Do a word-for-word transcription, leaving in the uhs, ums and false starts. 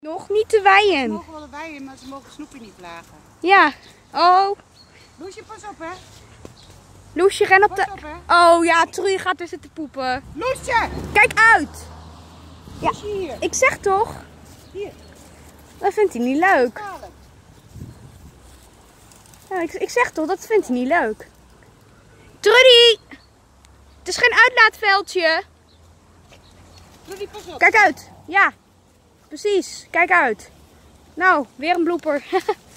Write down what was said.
Nog niet te weien. Ze mogen wel weien, maar ze mogen Snoepie niet plagen. Ja. Oh. Loesje, pas op, hè. Loesje, ren op de... Pas op, hè. Oh ja, Troei gaat er zitten poepen. Loesje! Kijk uit. Ja. Loesje hier. Ik zeg toch. Hier. Dat vindt hij niet leuk. Halen. Ja, ik, ik zeg toch, dat vindt hij niet leuk. Trudy! Het is geen uitlaatveldje. Trudy, pas op. Kijk uit. Ja, precies. Kijk uit. Nou, weer een blooper.